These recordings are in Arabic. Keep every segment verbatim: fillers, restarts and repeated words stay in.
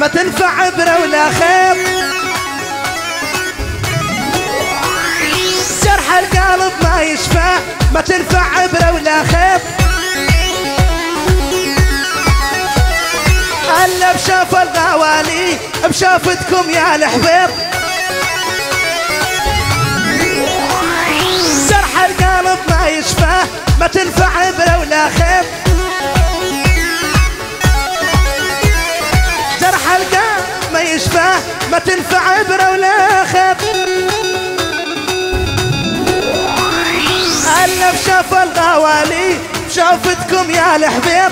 ما تنفع عبرة ولا خيط. جرح القلب ما يشفى ما تنفع عبرة ولا خيط. الا بشاف الغوالي بشافتكم يا الحبيب. جرح القلب ما يشفى ما تنفع عبرة ولا خيط. جرح القلب ما يشفى ما تنفع عبرة ولا خيط. الا بشاف الغوالي بشافتكم يا الحبيب.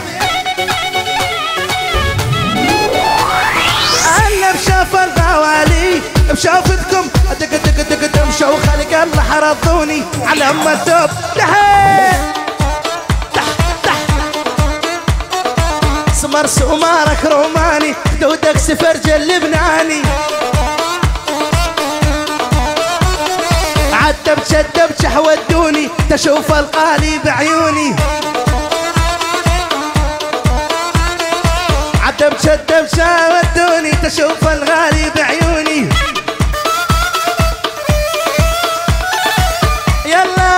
الا بشاف الغوالي بشافتكم دق دق دق تمشوا خلق الله حرضوني على ام الثوب. تحت تحت تحت سمر سمارك روماني دودك سفرج اللبناني. عدبت شدبت شحودوني تشوف القالي بعيوني. عدبت شدبت شودوني تشوف الغالي بعيوني. يلا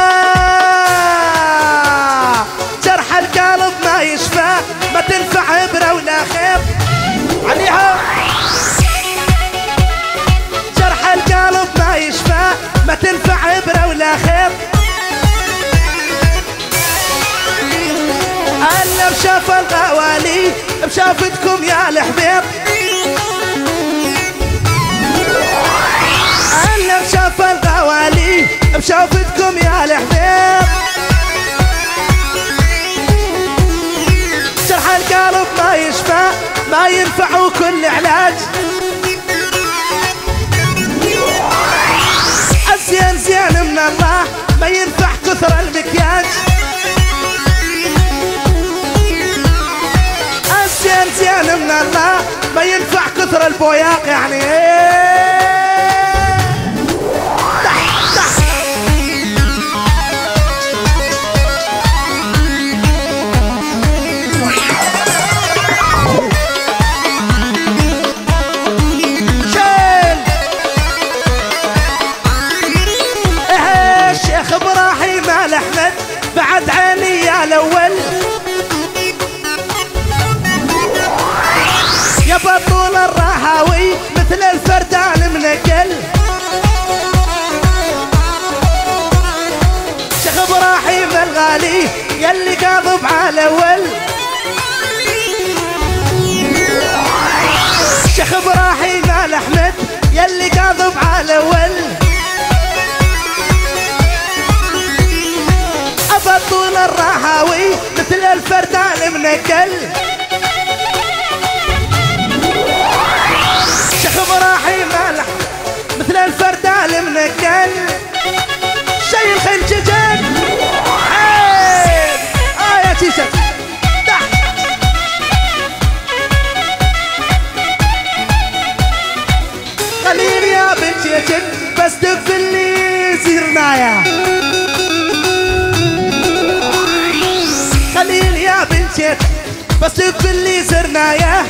جرح القلب ما يشفى ما تنفع عبرة ولا خيط. عليها جرح القلب ما يشفى ما تنفع عبرة ولا خيط. الا بشاف الغوالي بشافتكم يا الحبيب. الا بشاف الغوالي بشافتكم يا الحبيب. جرح القلب ما يشفى ما ينفع وكل علاج. الزين زين من الله ما ينفع كثر المكياج. الزين زين من الله ما ينفع كثر البوياق يعني. تحت تحت شيل ايه الشيخ ابراهيم ال احمد بعد عيني يا الاول. يا بطول الرهاوي مثل الفردان منقل. شيخ ابراهيم الغالي يلي قاضب على الاول. شيخ ابراهيم الاحمد يلي قاضب على الاول. ابطول الرهاوي مثل الفردان منقل. شيخ ابراهيم مثل الفردان منقل. شي الخيل ججل اه يا تيشت تحت خليل يا بنت يجن بس تقفلي زرنايا. خليل يا بنت يجن بس تقفلي زرنايا.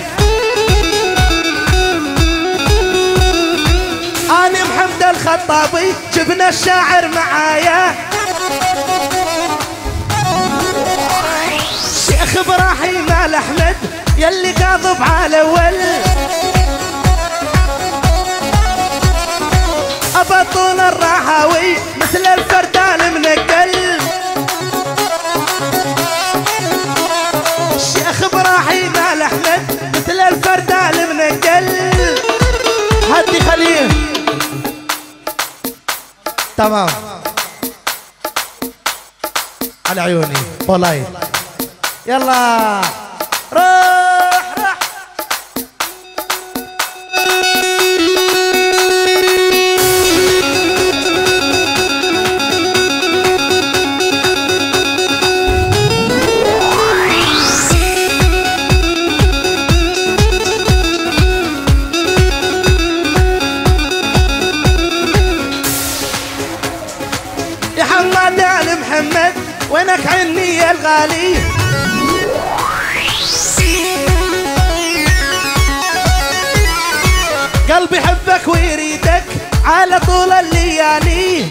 أنا محمد الخطابي جبنا الشاعر معايا. شيخ ابراهيم الاحمد يلي قاضب على الاول. ابطول الرهاوي مثل الفردان منقل. شيخ ابراهيم الاحمد مثل الفردان منقل. هدي خليل تمام على عيوني بولاي. يلا روح روح يا حماد آل محمد وينك عني يا الغالي. قلبي يحبك ويريدك على طول الليالي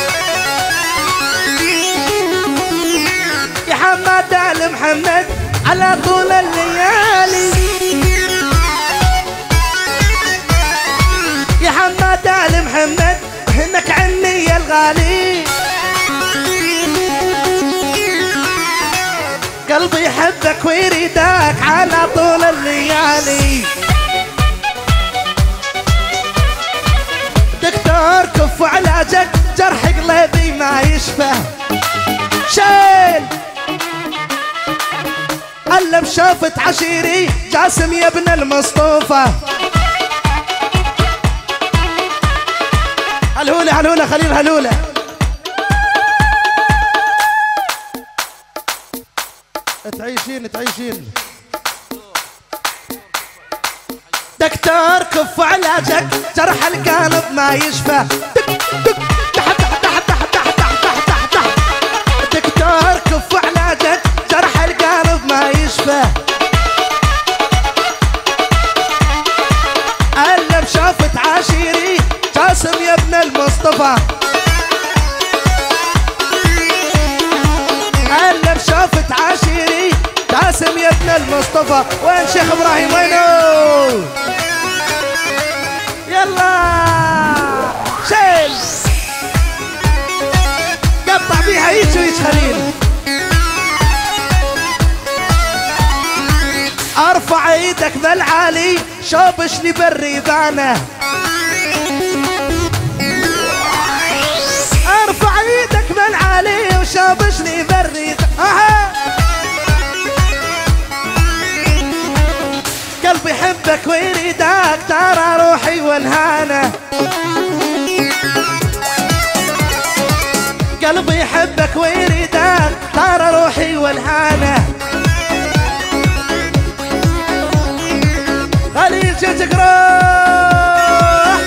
يا حماد آل محمد على طول الليالي يا حماد آل محمد هنك عني يا الغالي قلبي يحبك ويريدك على طول الليالي دكتور كف علاجك جرح قلبي ما يشفى شيل ألم شافت عشيري جاسم يا ابن المصطفى هلولة هلولة خليل هلولة تعيشين تعيشين دكتور كف علاجك جرح القلب ما يشفى دكتور كف علاجك جرح القلب ما يشفى ألم شافت عاشيري جاسم يا ابن المصطفى ألم شافت عاشيري جاسم يا ابن المصطفى وين شيخ ابراهيم وينو يلا شيل قطع بيها هيك وهيك خليل ارفع ايدك بالعالي شوبشني بالريبانه ارفع ايدك بالعالي وشوبشني بالريبانه قلبي يحبك ويريدك ترى روحي والهانة قلبي يحبك ويريدك ترى روحي والهانة خليل جيتك روح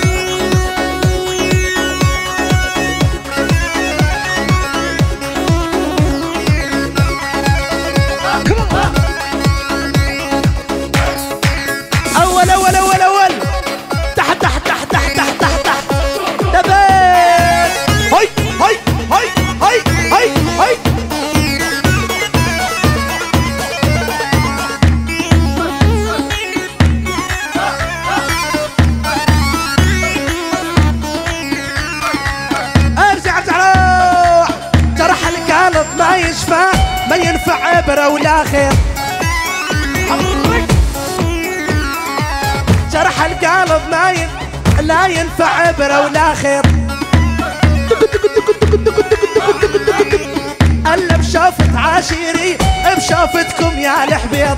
أول أول أول أول تحت تحت تحت تحت تحت تحت تحت دبيت هاي هاي هاي هاي هاي هاي ارجع ارجع روح جرح القلب ما يشفى ما ينفع عبره ولا خير جرح القلب ما ين... لا ينفع عبره ولا خير الا بشافت عاشيري بشافتكم يا الحبيض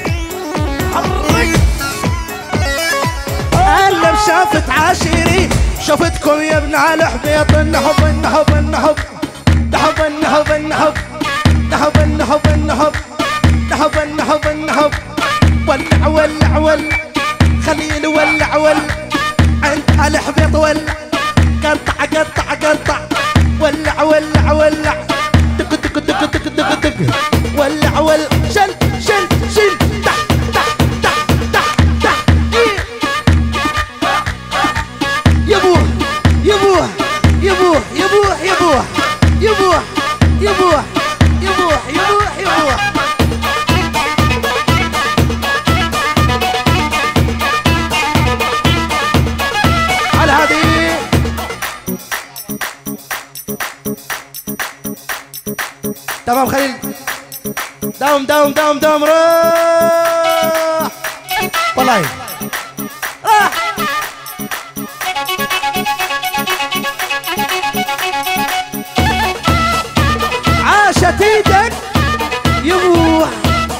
الا بشافت عاشيري شافتكم يا ابن الحبيض النحب النحب النحب نحب النحب النحب نحب النحب النحب نحب النحب النحب ولع ولع ولع خليل ولع ولع عند الحبيط ولع قطع قطع قطع ولع ولع ولع دق دق دق دق دق دق ولع ولع شل شل شل تح تح تح تح تح يبوه يبوه يبوه يبوه يبوه يبوه يبوه يبوه يبوه يبوه على هذه تمام خليل داوم داوم داوم داوم روح والله راح عاشت ايدك يبوح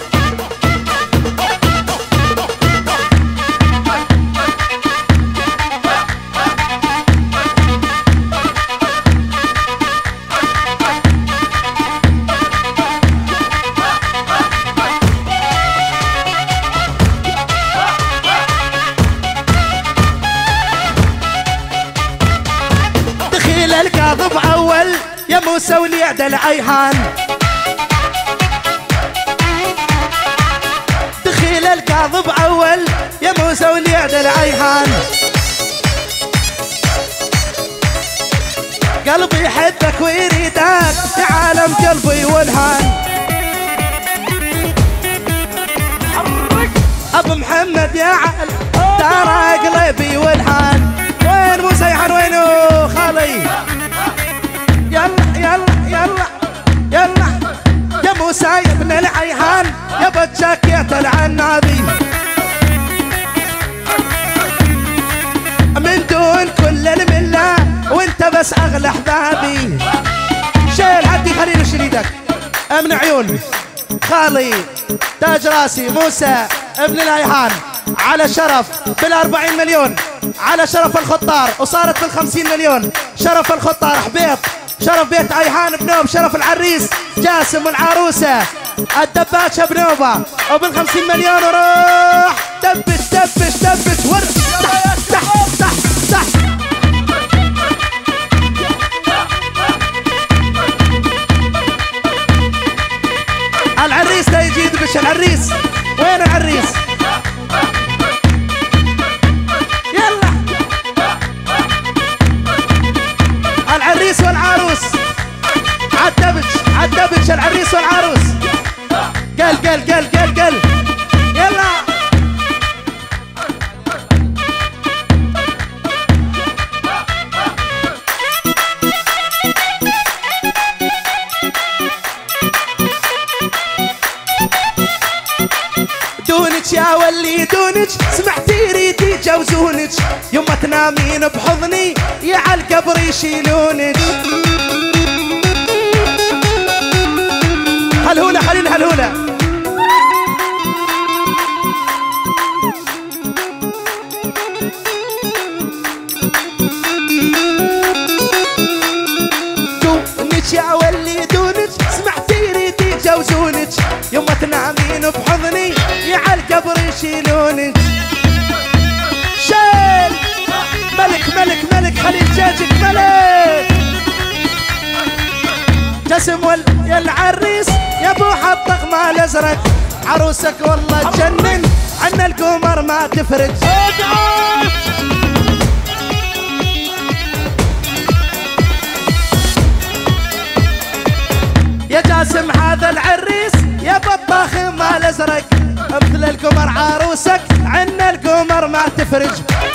دخيل الكاظب اول يا موسى وليعد العيهان دخيل الكاظب اول يا موسى وليعد العيهان قلبي يحبك ويريدك يا عالم قلبي والهان. ابو محمد يا عالم ترى قلبي والهان. وين مو سيحان وينو خالي؟ يلا يلا يلا يلا يا موسى يا ابن العيهان يا بجاكيت العنابي. من دون كل الملة وانت بس اغلى احبابي. شيل عدي خليل شريدك من عيون خالي تاج راسي موسى ابن العيهان على شرف بالاربعين مليون، على شرف الخطار وصارت بالخمسين مليون. شرف الخطار حبيط، شرف بيت عيهان بنوب، شرف العريس جاسم والعروسة الدباشة بنوبة وبالخمسين مليون. وروح دبش دبش دبش ور تحت تحت تحت تحت. العريس لا يجي يدبش. العريس وين العريس؟ يلا العريس والعروس عالدبش عالدبش. العريس والعروس قل قل قل قل قل يلا. دونك يا ولي دونك سمعتي ريدي جوزونك يما تنامين بحضني يا عالقبر يشيلونك. هلهولة خليل هلهولة. دونك يا ولي دونك سمعتي ريدي جوزونك يما تنامين بحضني يا عالقبر يشيلونك. شيل ملك ملك ملك خليل جاجك ملك. جسم وال يا العريس يا ابو حطق ما الازرق عروسك والله تجنن عنا القمر ما تفرج. يا جاسم هذا العريس يا بطاخ ما الازرق مثل القمر عروسك عنا القمر ما تفرج.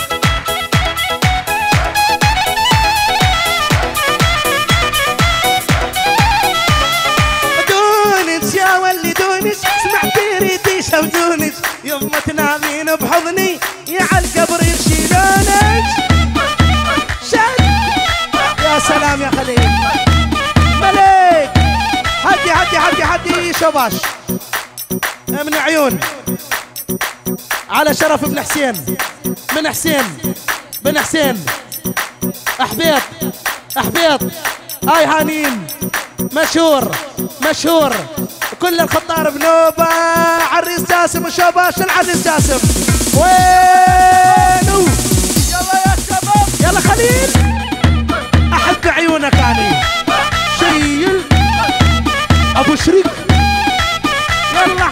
دونك يا ولي دونك سمعتي ريدي شوجونك يما تنامين بحضني يا عالقبر يشيلونك. شد يا سلام يا خليل ملك. هدي هدي هدي هدي شباش من عيون على شرف ابن حسين من حسين بن حسين احبيط احبيط اي هانين مشهور مشهور كل الخطار بنوبة. عريس جاسم وشباش العريس جاسم وينو؟ يلا يا شباب يلا خليل احب عيونك علي شيل ابو شريك يلا.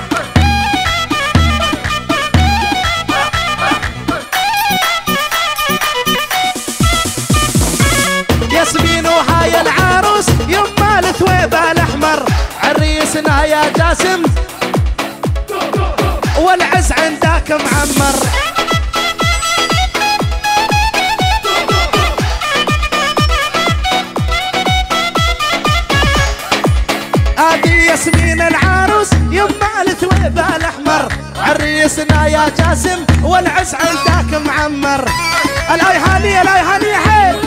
ياسمين وهاي العروس يما الثويب الاحمر. عريسنا يا جاسم والعز عندك معمر. هذه ياسمين العروس يما الثويب الاحمر. عريسنا يا جاسم والعز عندك معمر. الايهانية الايهانية حيل